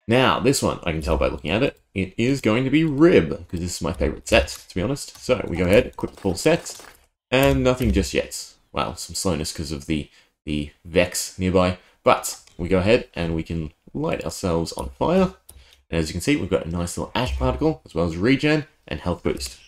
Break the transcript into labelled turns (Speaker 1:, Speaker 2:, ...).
Speaker 1: Now, this one, I can tell by looking at it, it is going to be Rib, because this is my favourite set, to be honest. So, we go ahead, equip the full set, and nothing just yet. Well, some slowness because of the Vex nearby, but we go ahead and we can light ourselves on fire. And as you can see, we've got a nice little ash particle, as well as regen and health boost.